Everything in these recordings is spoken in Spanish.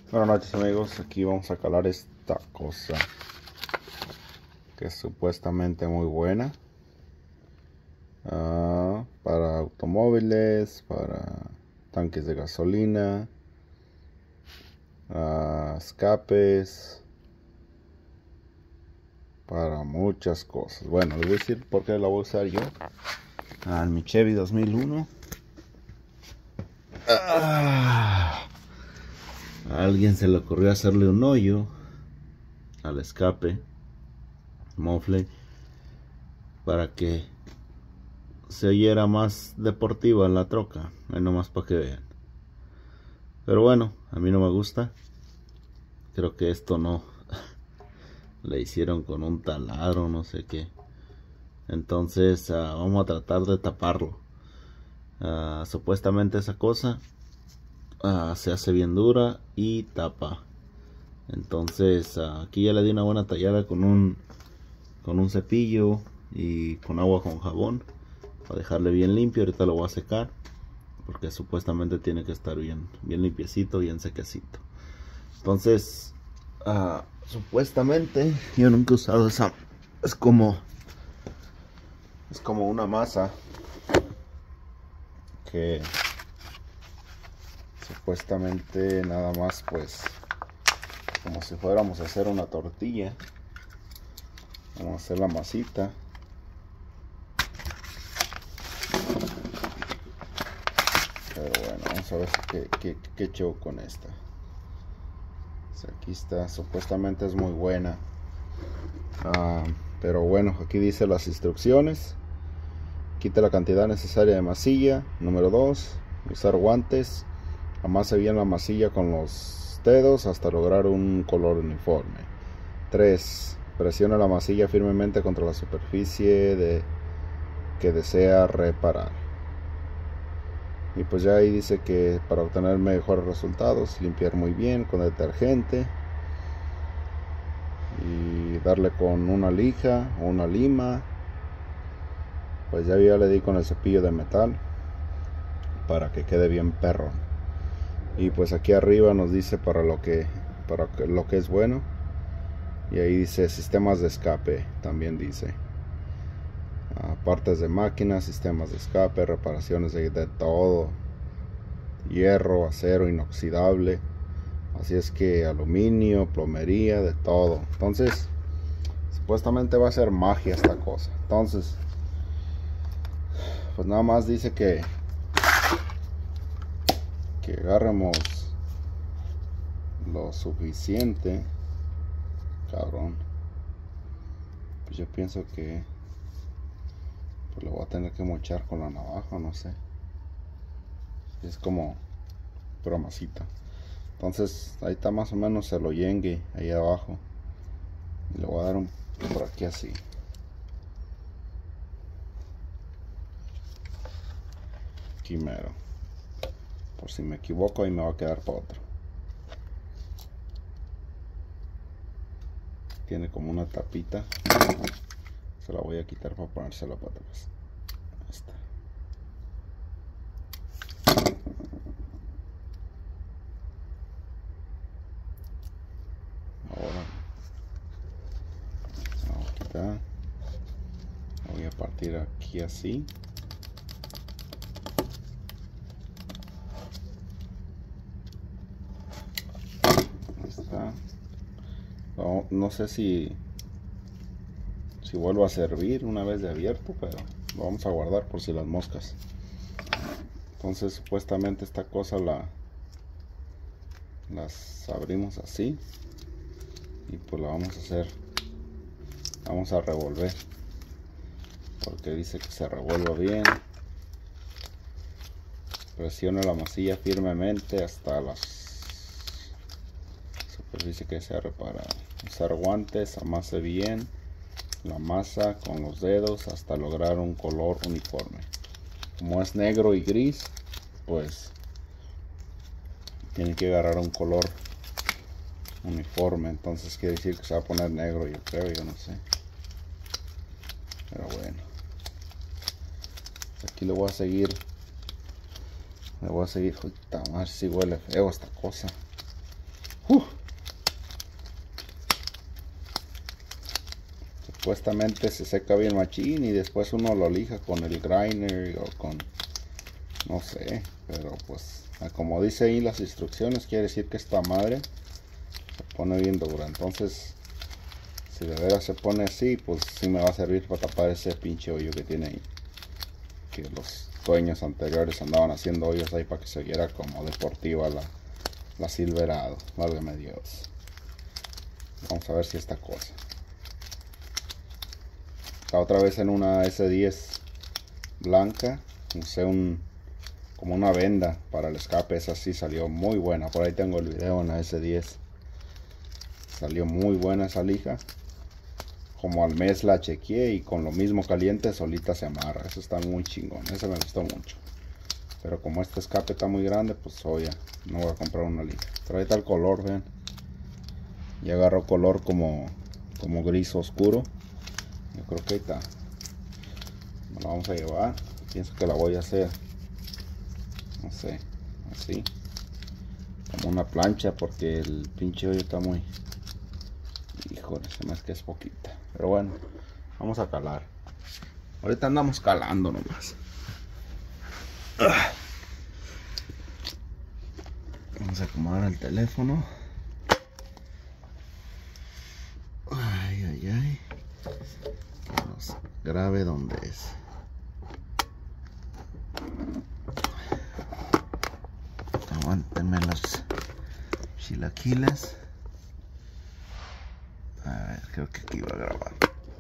Buenas noches amigos, aquí vamos a calar esta cosa que es supuestamente muy buena para automóviles, para tanques de gasolina, escapes, para muchas cosas. Bueno, les voy a decir por qué la voy a usar yo. En mi Chevy 2001 a alguien se le ocurrió hacerle un hoyo al escape mofle para que se oyera más deportiva en la troca. Ahí nomás para que vean. Pero bueno, a mí no me gusta. Creo que esto no le hicieron con un taladro, no sé qué. Entonces vamos a tratar de taparlo. Supuestamente esa cosa se hace bien dura y tapa. Entonces aquí ya le di una buena tallada con un cepillo y con agua con jabón para dejarle bien limpio. Ahorita lo voy a secar porque supuestamente tiene que estar bien limpiecito, bien sequecito. Entonces supuestamente yo nunca he usado esa. Es como una masa que supuestamente nada más, pues, como si fuéramos a hacer una tortilla. Vamos a hacer la masita. Pero bueno, vamos a ver qué show con esta. Aquí está, supuestamente es muy buena. Pero bueno, aquí dice las instrucciones. Quite la cantidad necesaria de masilla. Número 2, usar guantes. Amase bien la masilla con los dedos hasta lograr un color uniforme. 3, presiona la masilla firmemente contra la superficie que desea reparar. Y pues ya ahí dice que para obtener mejores resultados, limpiar muy bien con detergente y darle con una lija o una lima. Pues ya le di con el cepillo de metal para que quede bien perro. Y pues aquí arriba nos dice para lo que es bueno. Y ahí dice sistemas de escape, también dice partes de máquinas, sistemas de escape, reparaciones de todo, hierro, acero inoxidable, así es que aluminio, plomería, de todo. Entonces supuestamente va a ser magia esta cosa. Entonces pues nada más dice que agarremos lo suficiente. Cabrón, pues yo pienso que pues lo voy a tener que mochar con la navaja, no sé. Es como pura masita. Entonces ahí está más o menos el hoyengue ahí abajo. Y le voy a dar un por aquí así. Aquí mero. Por si me equivoco ahí me va a quedar para otro. Tiene como una tapita. Se la voy a quitar para ponérsela para atrás. Ahí está. Ahora la voy a quitar. La voy a partir aquí así. Ahí está. No sé si vuelvo a servir una vez de abierto, pero lo vamos a guardar por si las moscas. Entonces supuestamente esta cosa las abrimos así y pues la vamos a hacer, vamos a revolver porque dice que se revuelva bien. Presiona la masilla firmemente hasta la superficie que sea reparada. Usar guantes, amase bien la masa con los dedos hasta lograr un color uniforme. Como es negro y gris, pues tiene que agarrar un color uniforme. Entonces quiere decir que se va a poner negro, yo creo, yo no sé. Pero bueno, aquí le voy a seguir. Le voy a seguir. A ver si huele feo esta cosa. Supuestamente se seca bien machín y después uno lo lija con el grinder o con, no sé, pero pues como dice ahí las instrucciones, quiere decir que esta madre se pone bien dura. Entonces, si de veras se pone así, pues sí me va a servir para tapar ese pinche hoyo que tiene ahí, que los dueños anteriores andaban haciendo hoyos ahí para que se viera como deportiva la Silverado. Válgame Dios. Vamos a ver si esta cosa. La otra vez en una S10 blanca usé como una venda para el escape. Esa sí salió muy buena. Por ahí tengo el video en la S10. Salió muy buena esa lija. Como al mes la chequeé y con lo mismo caliente solita se amarra. Eso está muy chingón. Ese me gustó mucho. Pero como este escape está muy grande, pues oye, no voy a comprar una lija. Pero ahí está el color, vean. Ya agarró color como gris oscuro. Yo creo que ahí está. Me la vamos a llevar. Pienso que la voy a hacer, no sé, así, como una plancha, porque el pinche hoyo está muy, híjole, se me hace que es poquita. Pero bueno, vamos a calar. Ahorita andamos calando nomás. Vamos a acomodar el teléfono. Ay, ay, ay. Que nos grabe donde es. Aguántenme los chilaquiles. A ver, creo que aquí va a grabar.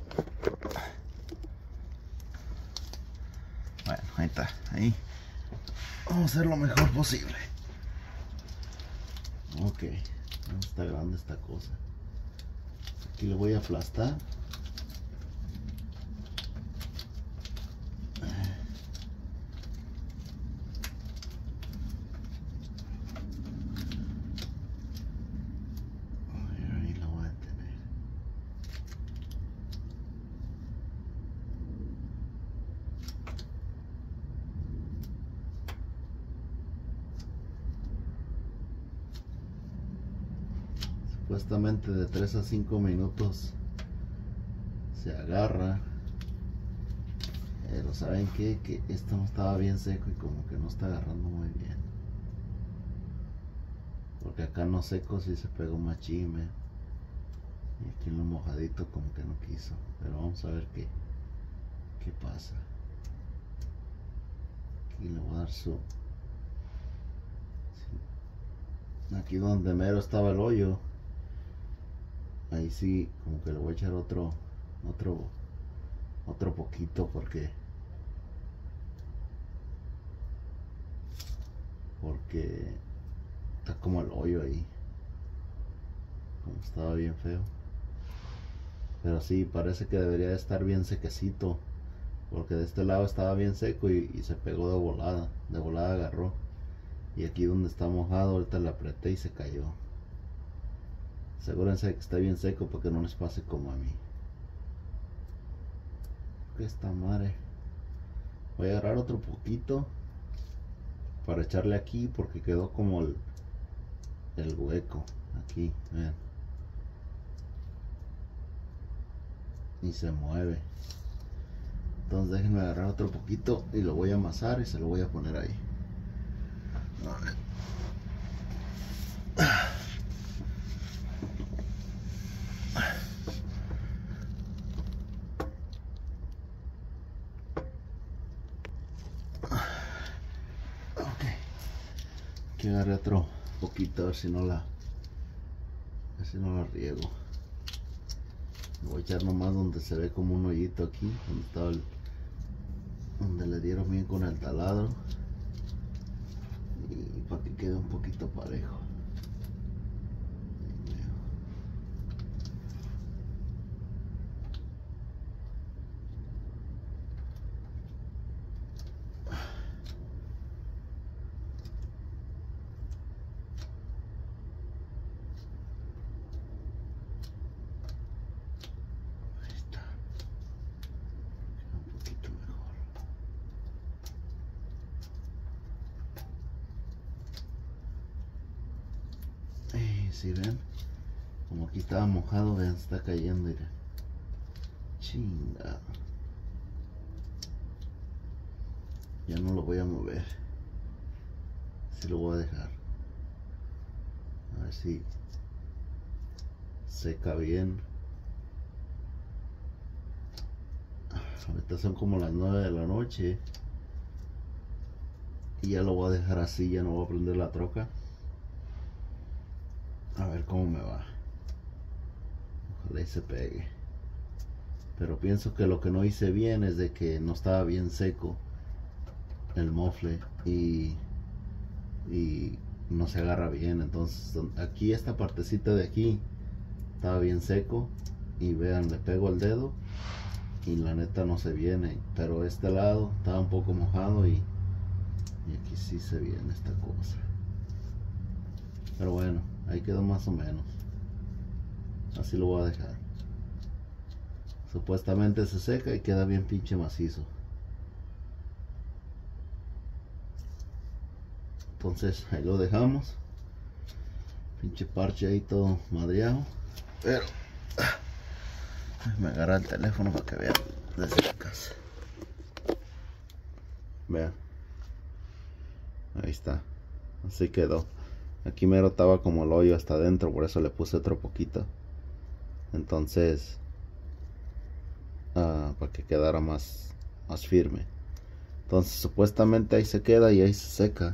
Bueno, ahí está. Ahí. Vamos a hacer lo mejor posible. Ok. No está grande esta cosa. Aquí le voy a aplastar. Ahí lo voy a tener. Supuestamente de 3 a 5 minutos se agarra. Pero ¿saben qué? Que esto no estaba bien seco y como que no está agarrando muy bien. Porque acá no seco sí se pegó machín, ¿ve? Y aquí en lo mojadito como que no quiso. Pero vamos a ver qué pasa. Aquí le voy a dar su... Aquí donde mero estaba el hoyo, ahí sí como que le voy a echar otro poquito porque está como el hoyo ahí, como estaba bien feo. Pero sí, parece que debería estar bien sequecito, porque de este lado estaba bien seco y se pegó de volada agarró. Y aquí donde está mojado, ahorita le apreté y se cayó. Asegúrense que está bien seco para que no les pase como a mí. Que esta madre. Voy a agarrar otro poquito para echarle aquí porque quedó como el hueco aquí, vean. Y se mueve. Entonces déjenme agarrar otro poquito y lo voy a amasar y se lo voy a poner ahí. A ver. Ok. Aquí agarré otro poquito a ver si no la riego. Voy a echar nomás donde se ve como un hoyito aquí, donde estaba donde le dieron bien con el taladro, y para que quede un poquito parejo. Y si ven, como aquí estaba mojado, vean, está cayendo. Mira. Chinga. Ya no lo voy a mover. Así lo voy a dejar. A ver si seca bien. Ahorita son como las 9 de la noche. Y ya lo voy a dejar así, ya no voy a prender la troca. A ver cómo me va. Ojalá y se pegue. Pero pienso que lo que no hice bien es de que no estaba bien seco el mofle y no se agarra bien. Entonces aquí esta partecita de aquí estaba bien seco y vean, le pego el dedo y la neta no se viene, pero este lado estaba un poco mojado y aquí sí se viene esta cosa. Pero bueno, ahí quedó más o menos. Así lo voy a dejar. Supuestamente se seca y queda bien pinche macizo. Entonces ahí lo dejamos. Pinche parche ahí todo madreado. Pero me agarra el teléfono para que vean desde la casa. Vean. Ahí está. Así quedó. Aquí mero estaba como el hoyo hasta adentro, por eso le puse otro poquito. Entonces, para que quedara más firme. Entonces supuestamente ahí se queda y ahí se seca.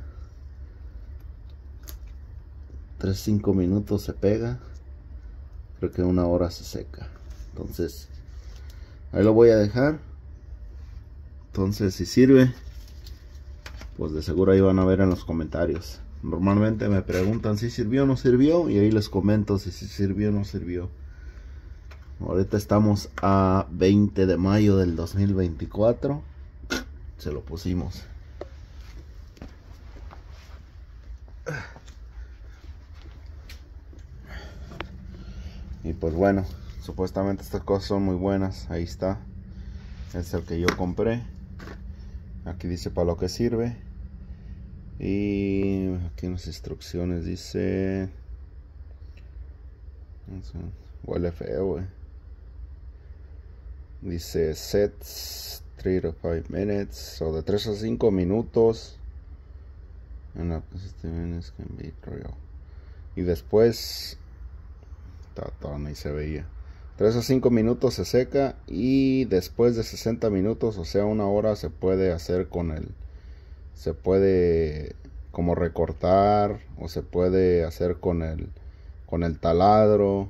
3-5 minutos se pega. Creo que 1 hora se seca. Entonces ahí lo voy a dejar. Entonces si sirve, pues de seguro ahí van a ver en los comentarios. Normalmente me preguntan si sirvió o no sirvió, y ahí les comento si sirvió o no sirvió. Ahorita estamos a 20 de mayo del 2024. Se lo pusimos. Y pues bueno, supuestamente estas cosas son muy buenas. Ahí está. Es el que yo compré. Aquí dice para lo que sirve. Y aquí en las instrucciones dice... Huele feo, güey. Dice sets 3 to 5 minutes. O de 3 a 5 minutos. Y después... Ni se veía. 3 a 5 minutos se seca. Y después de 60 minutos, o sea 1 hora, se puede hacer con el... Se puede como recortar, o se puede hacer con el taladro.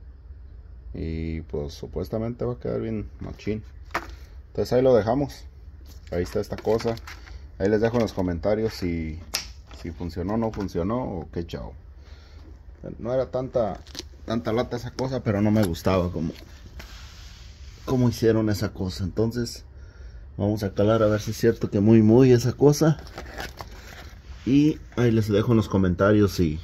Y pues supuestamente va a quedar bien machín. Entonces ahí lo dejamos. Ahí está esta cosa. Ahí les dejo en los comentarios si funcionó o no funcionó, o qué chao. No era tanta lata esa cosa, pero no me gustaba como hicieron esa cosa. Entonces vamos a calar a ver si es cierto que muy esa cosa. Y ahí les dejo en los comentarios si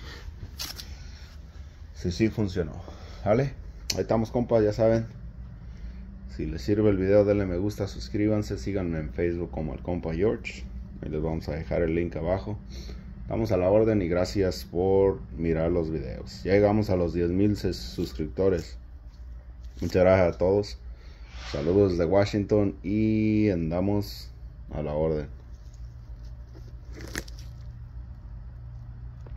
sí funcionó. ¿Vale? Ahí estamos, compas, ya saben. Si les sirve el video, denle me gusta, suscríbanse, síganme en Facebook como el compa George. Ahí les vamos a dejar el link abajo. Estamos a la orden y gracias por mirar los videos. Ya llegamos a los 10,000 suscriptores. Muchas gracias a todos. Saludos desde Washington y andamos a la orden.